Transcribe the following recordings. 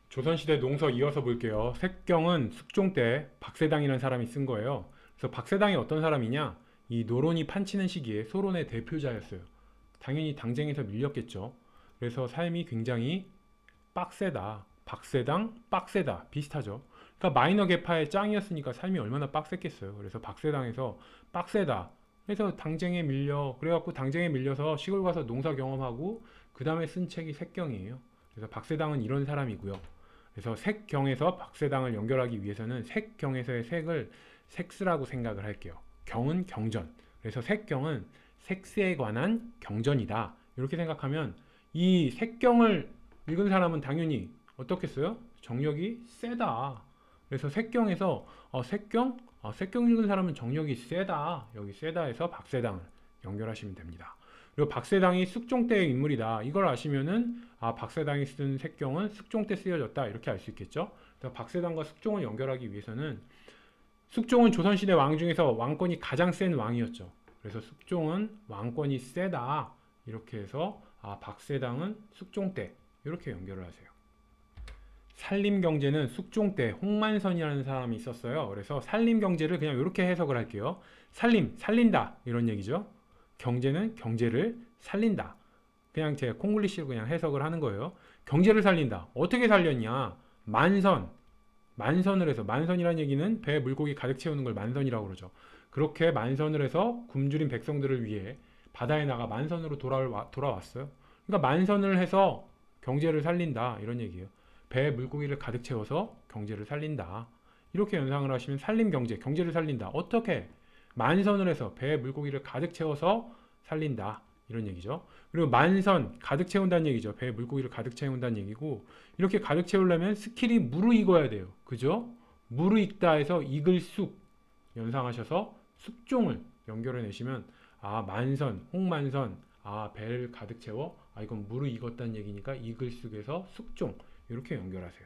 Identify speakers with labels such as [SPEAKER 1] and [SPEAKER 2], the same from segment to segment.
[SPEAKER 1] 조선시대 농서 이어서 볼게요. 색경은 숙종 때 박세당이라는 사람이 쓴 거예요. 그래서 박세당이 어떤 사람이냐? 이 노론이 판치는 시기에 소론의 대표자였어요. 당연히 당쟁에서 밀렸겠죠. 그래서 삶이 굉장히 빡세다. 박세당, 빡세다. 비슷하죠. 그러니까 마이너 계파의 짱이었으니까 삶이 얼마나 빡셌겠어요. 그래서 박세당에서 빡세다. 그래서 당쟁에 밀려, 그래갖고 당쟁에 밀려서 시골 가서 농사 경험하고 그 다음에 쓴 책이 색경이에요. 그래서 박세당은 이런 사람이고요. 그래서 색경에서 박세당을 연결하기 위해서는 색경에서의 색을 섹스라고 생각을 할게요. 경은 경전. 그래서 색경은 섹스에 관한 경전이다. 이렇게 생각하면 이 색경을 읽은 사람은 당연히 어떻겠어요? 정력이 세다. 그래서 색경에서 색경 읽은 사람은 정력이 세다. 여기 세다에서 박세당을 연결하시면 됩니다. 그리고 박세당이 숙종 때의 인물이다. 이걸 아시면은 박세당이 쓴 색경은 숙종 때 쓰여졌다. 이렇게 알 수 있겠죠. 그래서 박세당과 숙종을 연결하기 위해서는 숙종은 조선시대 왕 중에서 왕권이 가장 센 왕이었죠. 그래서 숙종은 왕권이 세다. 이렇게 해서 박세당은 숙종 때 이렇게 연결을 하세요. 산림경제는 숙종 때 홍만선이라는 사람이 있었어요. 그래서 산림경제를 그냥 이렇게 해석을 할게요. 산림, 살린다 이런 얘기죠. 경제는 경제를 살린다. 그냥 제가 콩글리시로 그냥 해석을 하는 거예요. 경제를 살린다. 어떻게 살렸냐? 만선을 해서, 만선이라는 얘기는 배에 물고기 가득 채우는 걸 만선이라고 그러죠. 그렇게 만선을 해서 굶주린 백성들을 위해 바다에 나가 만선으로 돌아왔어요. 그러니까 만선을 해서 경제를 살린다 이런 얘기예요. 배에 물고기를 가득 채워서 경제를 살린다. 이렇게 연상을 하시면 살림경제, 경제를 살린다. 어떻게? 만선을 해서 배에 물고기를 가득 채워서 살린다. 이런 얘기죠. 그리고 만선, 가득 채운다는 얘기죠. 배에 물고기를 가득 채운다는 얘기고, 이렇게 가득 채우려면 스킬이 무르익어야 돼요. 그죠? 무르익다 해서 익을 쑥 연상하셔서 숙종을 연결해 내시면 만선, 홍만선, 배를 가득 채워, 이건 무르익었다는 얘기니까 익을 쑥에서 숙종 이렇게 연결하세요.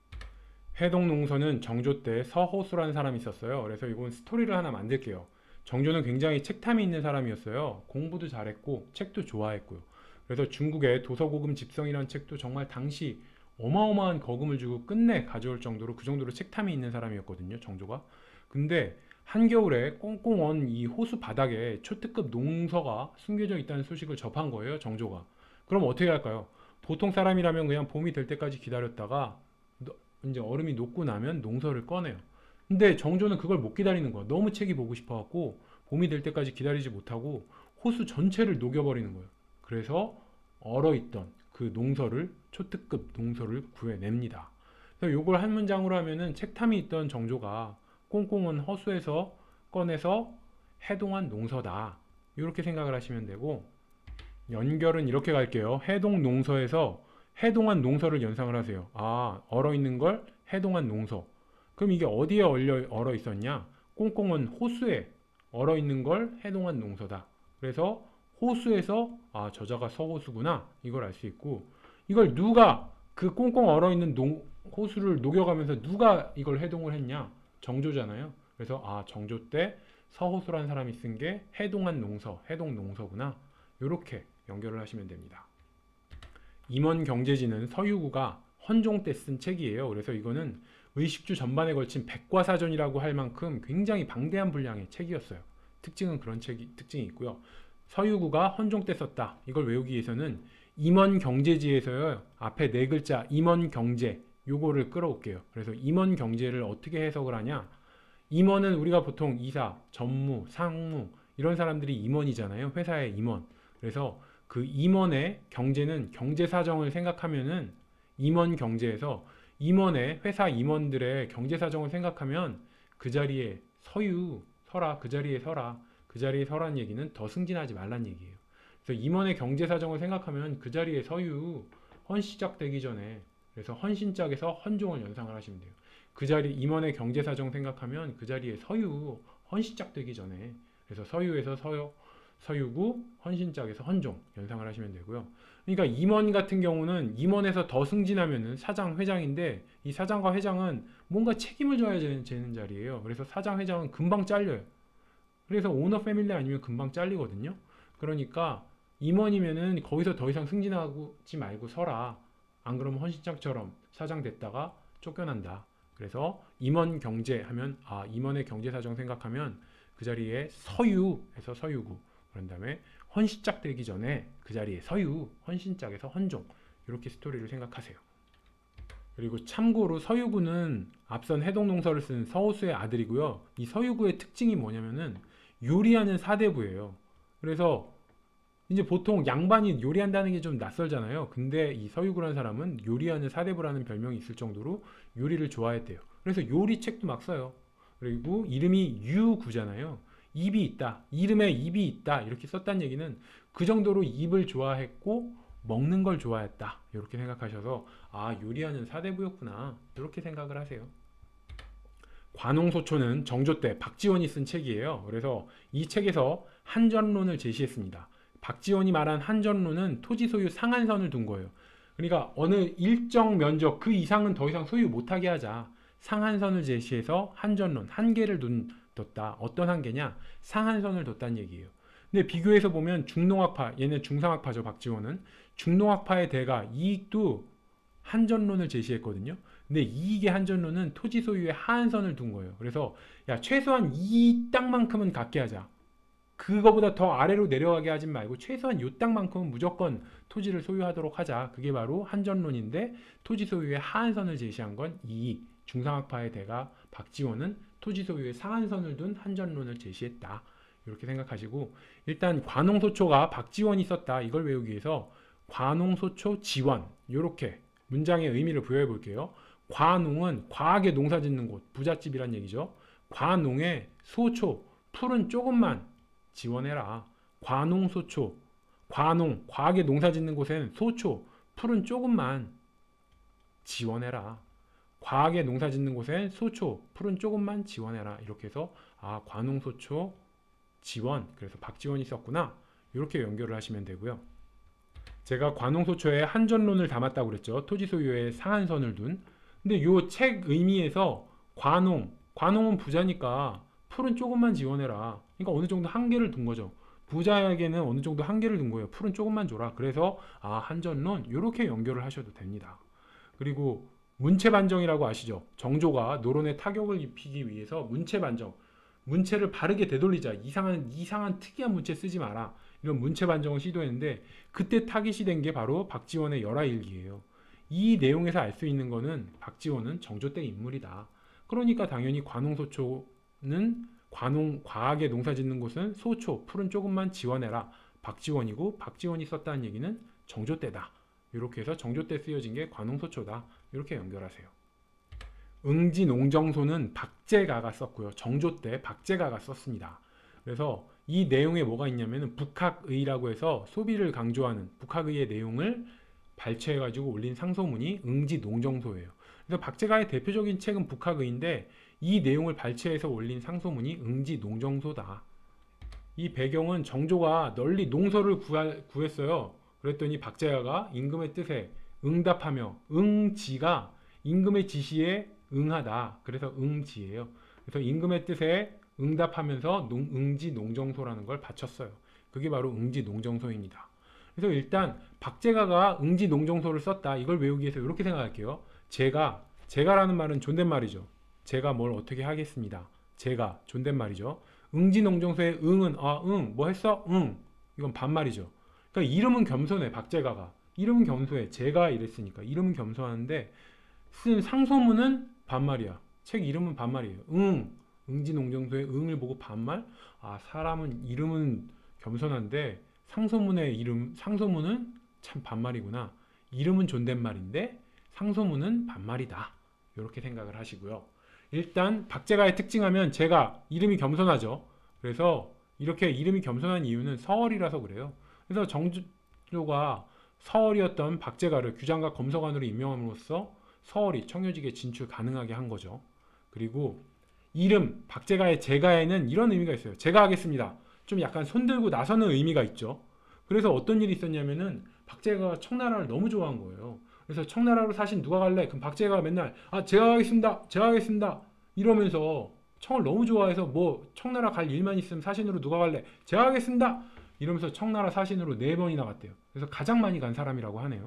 [SPEAKER 1] 해동농서는 정조 때 서호수라는 사람이 있었어요. 그래서 이건 스토리를 하나 만들게요. 정조는 굉장히 책탐이 있는 사람이었어요. 공부도 잘했고 책도 좋아했고요. 그래서 중국의 도서고금 집성이라는 책도 정말 당시 어마어마한 거금을 주고 끝내 가져올 정도로 그 정도로 책탐이 있는 사람이었거든요. 정조가. 근데 한겨울에 꽁꽁 언 이 호수 바닥에 초특급 농서가 숨겨져 있다는 소식을 접한 거예요. 정조가. 그럼 어떻게 할까요? 보통 사람이라면 그냥 봄이 될 때까지 기다렸다가 이제 얼음이 녹고 나면 농서를 꺼내요. 근데 정조는 그걸 못 기다리는 거야. 너무 책이 보고 싶어갖고 봄이 될 때까지 기다리지 못하고 호수 전체를 녹여버리는 거예요. 그래서 얼어있던 그 농서를, 초특급 농서를 구해냅니다. 그래서 요걸 한 문장으로 하면은 책탐이 있던 정조가 꽁꽁은 허수에서 꺼내서 해동한 농서다. 이렇게 생각을 하시면 되고, 연결은 이렇게 갈게요. 해동 농서에서 해동한 농서를 연상을 하세요. 얼어있는 걸 해동한 농서. 그럼 이게 어디에 얼어 있었냐? 꽁꽁은 호수에 얼어있는 걸 해동한 농서다. 그래서 호수에서 저자가 서호수구나 이걸 알 수 있고, 이걸 누가 그 꽁꽁 얼어있는 호수를 녹여가면서 누가 이걸 해동을 했냐? 정조잖아요. 그래서 정조 때 서호수라는 사람이 쓴 게 해동한 농서, 해동 농서구나. 이렇게 연결을 하시면 됩니다. 임원경제지는 서유구가 헌종 때 쓴 책이에요. 그래서 이거는 의식주 전반에 걸친 백과사전이라고 할 만큼 굉장히 방대한 분량의 책이었어요. 특징은 그런 특징이 있고요. 서유구가 헌종 때 썼다. 이걸 외우기 위해서는 임원경제지에서요. 앞에 네 글자 임원경제 요거를 끌어올게요. 그래서 임원경제를 어떻게 해석을 하냐? 임원은 우리가 보통 이사, 전무, 상무 이런 사람들이 임원이잖아요. 회사의 임원. 그래서 그 임원의 경제는 경제사정을 생각하면은 임원 경제에서 임원의 회사 임원들의 경제사정을 생각하면 그 자리에 서라, 그 자리에 서라. 그 자리에 서라는 얘기는 더 승진하지 말란 얘기예요. 그래서 임원의 경제사정을 생각하면 그 자리에 헌 시작되기 전에 그래서 헌신짝에서 헌종을 연상을 하시면 돼요. 그 자리 임원의 경제사정 생각하면 그 자리에 헌 시작되기 전에 그래서 서유에서 서유구, 헌신짝에서 헌종 연상을 하시면 되고요. 그러니까 임원 같은 경우는 임원에서 더 승진하면은 사장, 회장인데 이 사장과 회장은 뭔가 책임을 져야 되는 자리예요. 그래서 사장, 회장은 금방 잘려요. 그래서 오너 패밀리 아니면 금방 잘리거든요. 그러니까 임원이면은 거기서 더 이상 승진하지 말고 서라. 안 그러면 헌신짝처럼 사장 됐다가 쫓겨난다. 그래서 임원 경제 하면 임원의 경제사정 생각하면 그 자리에 서유에서 서유구, 그런 다음에 헌신짝 되기 전에 그 자리에 서유, 헌신짝에서 헌종, 이렇게 스토리를 생각하세요. 그리고 참고로 서유구는 앞선 해동동서를 쓴 서호수의 아들이고요. 이 서유구의 특징이 뭐냐면은 요리하는 사대부예요. 그래서 이제 보통 양반이 요리한다는 게 좀 낯설잖아요. 근데 이 서유구라는 사람은 요리하는 사대부라는 별명이 있을 정도로 요리를 좋아했대요. 그래서 요리책도 막 써요. 그리고 이름이 유구잖아요. 입이 있다. 이름에 입이 있다. 이렇게 썼다는 얘기는 그 정도로 입을 좋아했고 먹는 걸 좋아했다. 이렇게 생각하셔서 요리하는 사대부였구나. 이렇게 생각을 하세요. 관홍소초는 정조 때 박지원이 쓴 책이에요. 그래서 이 책에서 한전론을 제시했습니다. 박지원이 말한 한전론은 토지 소유 상한선을 둔 거예요. 그러니까 어느 일정 면적 그 이상은 더 이상 소유 못하게 하자. 상한선을 제시해서 한전론, 한계를 뒀다. 어떤 한계냐? 상한선을 뒀다는 얘기예요. 근데 비교해서 보면 중농학파, 얘는 중상학파죠. 박지원은. 중농학파의 대가 이익도 한전론을 제시했거든요. 근데 이익의 한전론은 토지 소유의 하한선을 둔 거예요. 그래서 최소한 이 땅만큼은 갖게 하자. 그거보다 더 아래로 내려가게 하지 말고 최소한 이 땅만큼은 무조건 토지를 소유하도록 하자. 그게 바로 한전론인데 토지 소유의 하한선을 제시한 건 이 중상학파의 대가 박지원은 토지 소유의 상한선을 둔 한전론을 제시했다. 이렇게 생각하시고 일단 관홍소초가 박지원이 썼다. 이걸 외우기 위해서 관홍소초 지원 이렇게 문장의 의미를 부여해 볼게요. 관홍은 과하게 농사 짓는 곳, 부잣집이란 얘기죠. 관홍의 소초, 풀은 조금만 지원해라. 관홍소초, 관홍, 과하게 농사 짓는 곳엔 소초, 풀은 조금만 지원해라. 과하게 농사 짓는 곳엔 소초, 풀은 조금만 지원해라. 이렇게 해서 관홍소초 지원, 그래서 박지원이 썼구나. 이렇게 연결을 하시면 되고요. 제가 관홍소초에 한전론을 담았다고 그랬죠. 토지 소유의 상한선을 둔. 근데 이 책 의미에서 관홍은 부자니까 풀은 조금만 지원해라. 그러니까 어느 정도 한계를 둔 거죠. 부자에게는 어느 정도 한계를 둔 거예요. 풀은 조금만 줘라. 그래서 한전론 이렇게 연결을 하셔도 됩니다. 그리고 문체반정이라고 아시죠? 정조가 노론에 타격을 입히기 위해서 문체반정, 문체를 바르게 되돌리자. 이상한 특이한 문체 쓰지 마라. 이런 문체반정을 시도했는데 그때 타깃이 된 게 바로 박지원의 열하일기예요. 이 내용에서 알 수 있는 거는 박지원은 정조 때 인물이다. 그러니까 당연히 관홍소초는 과하게 농사 짓는 곳은 소초, 풀은 조금만 지원해라. 박지원이고 박지원이 썼다는 얘기는 정조 때다. 이렇게 해서 정조 때 쓰여진 게 관홍소초다. 이렇게 연결하세요. 응지농정소는 박제가가 썼고요. 정조 때 박제가가 썼습니다. 그래서 이 내용에 뭐가 있냐면 북학의라고 해서 소비를 강조하는 북학의의 내용을 발췌해가지고 올린 상소문이 응지농정소예요. 그래서 박제가의 대표적인 책은 북학의인데 이 내용을 발췌해서 올린 상소문이 응지농정소다. 이 배경은 정조가 널리 농서를 구했어요. 그랬더니 박제가가 임금의 뜻에 응답하며 응지가 임금의 지시에 응하다. 그래서 응지예요. 그래서 임금의 뜻에 응답하면서 응지농정소라는 걸 바쳤어요. 그게 바로 응지농정소입니다. 그래서 일단 박제가가 응지농정소를 썼다. 이걸 외우기 위해서 이렇게 생각할게요. 제가라는 말은 존댓말이죠. 제가 뭘 어떻게 하겠습니다. 제가 존댓말이죠. 응지농정소의 응은 뭐 했어? 응. 이건 반말이죠. 그러니까 이름은 겸손해. 박제가가. 이름은 겸손해. 제가 이랬으니까 이름은 겸손한데 쓴 상소문은 반말이야. 책 이름은 반말이에요. 응지농정소의 응을 보고 반말? 사람은 이름은 겸손한데 상소문은 참 반말이구나. 이름은 존댓말인데 상소문은 반말이다. 이렇게 생각을 하시고요. 일단 박제가의 특징하면 제가 이름이 겸손하죠. 그래서 이렇게 이름이 겸손한 이유는 서얼이라서 그래요. 그래서 정조가 서얼이었던 박제가를 규장과 검서관으로 임명함으로써 서얼이 청요직에 진출 가능하게 한 거죠. 그리고 이름 박제가의 제가에는 이런 의미가 있어요. 제가 하겠습니다. 좀 약간 손들고 나서는 의미가 있죠. 그래서 어떤 일이 있었냐면은 박제가가 청나라를 너무 좋아한 거예요. 그래서 청나라로 사신 누가 갈래? 그럼 박제가가 맨날 제가 하겠습니다 이러면서 청을 너무 좋아해서 뭐 청나라 갈 일만 있으면 사신으로 누가 갈래? 제가 하겠습니다 이러면서 청나라 사신으로 4번이나 갔대요. 그래서 가장 많이 간 사람이라고 하네요.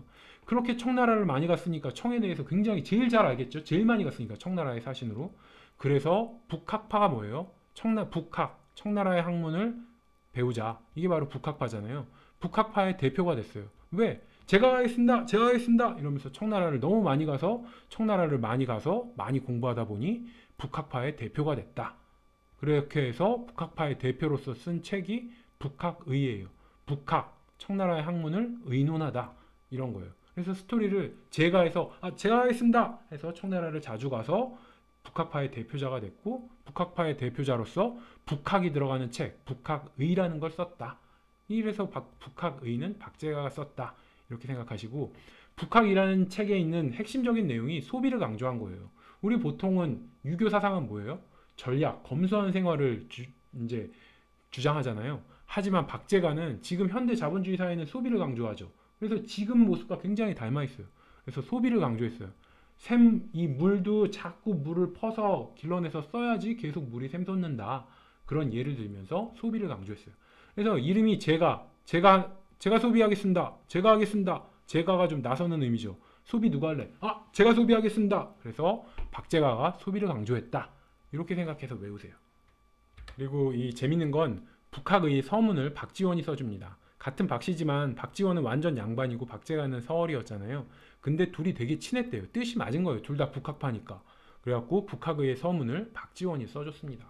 [SPEAKER 1] 그렇게 청나라를 많이 갔으니까 청에 대해서 굉장히 제일 잘 알겠죠. 제일 많이 갔으니까 청나라의 사신으로. 그래서 북학파가 뭐예요? 청나라의 학문을 배우자. 이게 바로 북학파잖아요. 북학파의 대표가 됐어요. 왜? 제가 가겠습니다. 제가 가겠습니다. 이러면서 청나라를 너무 많이 가서 많이 공부하다 보니 북학파의 대표가 됐다. 그렇게 해서 북학파의 대표로서 쓴 책이 북학의예요. 북학, 청나라의 학문을 의논하다. 이런 거예요. 그래서 스토리를 제가 해서 제가 하겠습니다 해서 청나라를 자주 가서 북학파의 대표자가 됐고 북학파의 대표자로서 북학이 들어가는 책, 북학의라는 걸 썼다. 이래서 북학의는 박제가가 썼다. 이렇게 생각하시고 북학이라는 책에 있는 핵심적인 내용이 소비를 강조한 거예요. 우리 보통은 유교 사상은 뭐예요? 전략, 검소한 생활을 이제 주장하잖아요. 하지만 박제가는 지금 현대 자본주의 사회는 소비를 강조하죠. 그래서 지금 모습과 굉장히 닮아 있어요. 그래서 소비를 강조했어요. 이 물도 자꾸 물을 퍼서 길러내서 써야지 계속 물이 샘솟는다. 그런 예를 들면서 소비를 강조했어요. 그래서 이름이 제가 소비하겠습니다. 제가 하겠습니다. 제가가 좀 나서는 의미죠. 소비 누가 할래? 제가 소비하겠습니다. 그래서 박제가가 소비를 강조했다. 이렇게 생각해서 외우세요. 그리고 이 재밌는 건 북학의 서문을 박지원이 써줍니다. 같은 박씨지만 박지원은 완전 양반이고 박제가는 서얼이었잖아요. 근데 둘이 되게 친했대요. 뜻이 맞은 거예요. 둘 다 북학파니까. 그래갖고 북학의 서문을 박지원이 써줬습니다.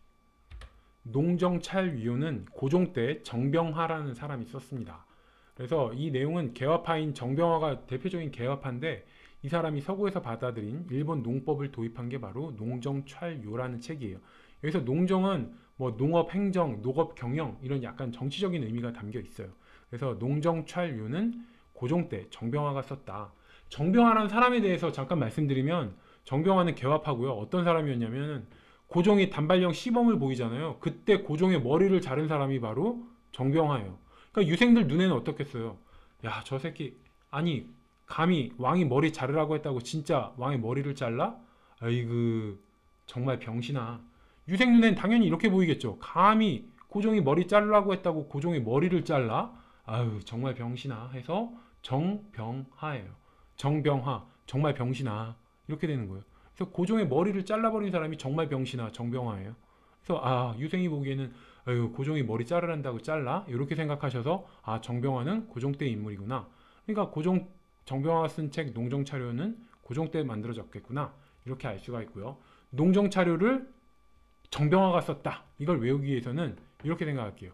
[SPEAKER 1] 농정찰위원은 고종 때 정병하라는 사람이 썼습니다. 그래서 이 내용은 개화파인 정병화가 대표적인 개화파인데 이 사람이 서구에서 받아들인 일본 농법을 도입한 게 바로 농정찰요라는 책이에요. 여기서 농정은 뭐 농업 행정, 농업 경영 이런 약간 정치적인 의미가 담겨 있어요. 그래서 농정찰요는 고종 때 정병화가 썼다. 정병화라는 사람에 대해서 잠깐 말씀드리면 정병화는 개화파고요. 어떤 사람이었냐면 고종이 단발령 시범을 보이잖아요. 그때 고종의 머리를 자른 사람이 바로 정병화예요. 그러니까 유생들 눈에는 어떻겠어요? 야, 저 새끼 아니 감히 왕이 머리 자르라고 했다고 진짜 왕의 머리를 잘라? 아이고 정말 병신아. 유생 눈엔 당연히 이렇게 보이겠죠. 감히 고종이 머리 자르라고 했다고 고종의 머리를 잘라? 아유 정말 병신아 해서 정병하예요. 정병하 정말 병신아 이렇게 되는 거예요. 그래서 고종의 머리를 잘라버린 사람이 정말 병신아 정병하예요. 그래서 유생이 보기에는 아유 고종이 머리 자르란다고 잘라? 이렇게 생각하셔서 정병하는 고종 때 인물이구나. 그러니까 정병화가 쓴 책 농정차료는 고종 때 만들어졌겠구나. 이렇게 알 수가 있고요. 농정차료를 정병화가 썼다. 이걸 외우기 위해서는 이렇게 생각할게요.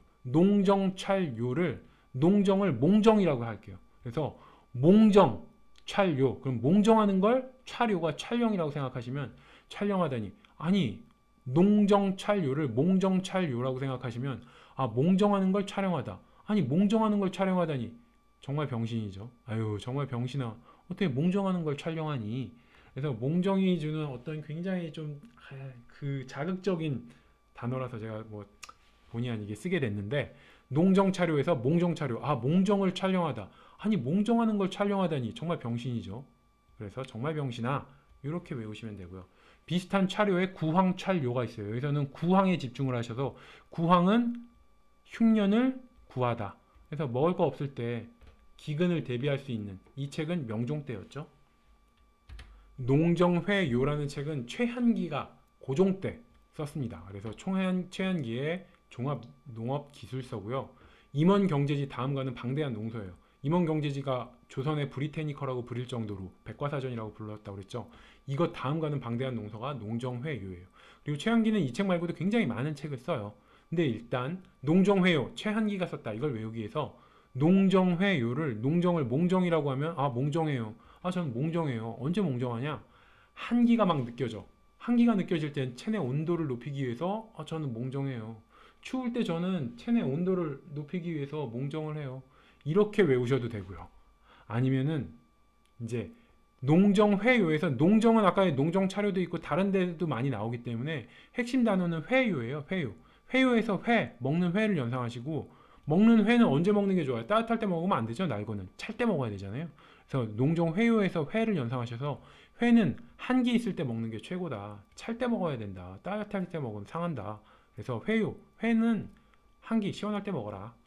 [SPEAKER 1] 농정찰요를 농정을 몽정이라고 할게요. 그래서 몽정, 찰요. 그럼 몽정하는 걸 찰요가 촬영이라고 생각하시면 촬영하다니. 아니 농정찰요를 몽정찰요라고 생각하시면 몽정하는 걸 촬영하다. 아니 몽정하는 걸 촬영하다니. 정말 병신이죠. 아유 정말 병신아. 어떻게 몽정하는 걸 촬영하니. 그래서 몽정이 주는 어떤 굉장히 좀 그 자극적인 단어라서 제가 뭐 본의 아니게 쓰게 됐는데 농정차료에서 몽정차료. 몽정을 촬영하다. 아니 몽정하는 걸 촬영하다니 정말 병신이죠. 그래서 정말 병신아 이렇게 외우시면 되고요. 비슷한 차료에 구황찰요가 있어요. 여기서는 구황에 집중을 하셔서 구황은 흉년을 구하다. 그래서 먹을 거 없을 때 기근을 대비할 수 있는 이 책은 명종 때였죠. 농정회요라는 책은 최한기가 고종 때 썼습니다. 그래서 최한기의 종합농업기술서고요. 임원경제지 다음과는 방대한 농서예요. 임원경제지가 조선의 브리테니커라고 부릴 정도로 백과사전이라고 불렀다고 그랬죠. 이것 다음과는 방대한 농서가 농정회요예요. 그리고 최한기는 이 책 말고도 굉장히 많은 책을 써요. 근데 일단 농정회요, 최한기가 썼다. 이걸 외우기 위해서 농정회요를 농정을 몽정이라고 하면 몽정해요. 저는 몽정해요. 언제 몽정하냐? 한기가 막 느껴져. 한기가 느껴질 땐 체내 온도를 높이기 위해서 저는 몽정해요. 추울 때 저는 체내 온도를 높이기 위해서 몽정을 해요. 이렇게 외우셔도 되고요. 아니면은 이제 농정회요에서 농정은 아까 농정차료도 있고 다른 데도 많이 나오기 때문에 핵심 단어는 회요예요. 회요에서 먹는 회를 연상하시고 먹는 회는 언제 먹는 게 좋아요? 따뜻할 때 먹으면 안 되죠. 날거는 찰 때 먹어야 되잖아요. 그래서 농정회요에서 회를 연상하셔서 회는 한기 있을 때 먹는 게 최고다. 찰 때 먹어야 된다. 따뜻할 때 먹으면 상한다. 그래서 회는 한기 시원할 때 먹어라.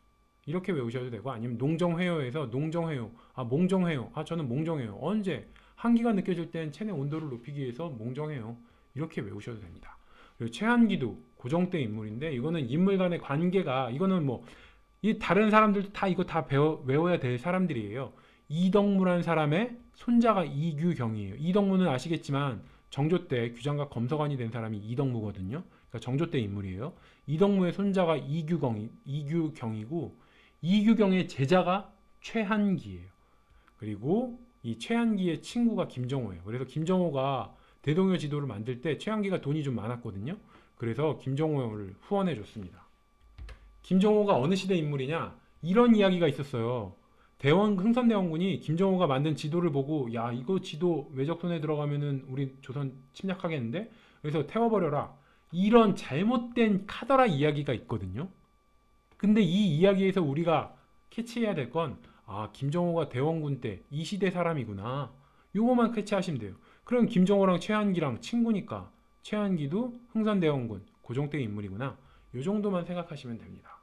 [SPEAKER 1] 이렇게 외우셔도 되고, 아니면 농정회요에서 농정회요, 몽정회요, 저는 몽정회요. 언제? 한기가 느껴질 땐 체내 온도를 높이기 위해서 몽정회요. 이렇게 외우셔도 됩니다. 그리고 최한기도 고정대 인물인데, 이거는 인물 간의 관계가, 이거는 뭐 이 다른 사람들도 다 이거 다 외워야 될 사람들이에요. 이덕무란 사람의 손자가 이규경이에요. 이덕무는 아시겠지만 정조 때 규장과 검서관이 된 사람이 이덕무거든요. 그러니까 정조 때 인물이에요. 이덕무의 손자가 이규경이고, 이규경의 제자가 최한기예요. 그리고 이 최한기의 친구가 김정호예요. 그래서 김정호가 대동여 지도를 만들 때 최한기가 돈이 좀 많았거든요. 그래서 김정호를 후원해 줬습니다. 김정호가 어느 시대 인물이냐? 이런 이야기가 있었어요. 흥선대원군이 김정호가 만든 지도를 보고, 야, 이거 지도 외적 손에 들어가면은 우리 조선 침략하겠는데? 그래서 태워버려라. 이런 잘못된 카더라 이야기가 있거든요. 근데 이 이야기에서 우리가 캐치해야 될 건, 김정호가 대원군 때 이 시대 사람이구나. 요거만 캐치하시면 돼요. 그럼 김정호랑 최한기랑 친구니까 최한기도 흥선대원군 고종 때 인물이구나. 요 정도만 생각하시면 됩니다.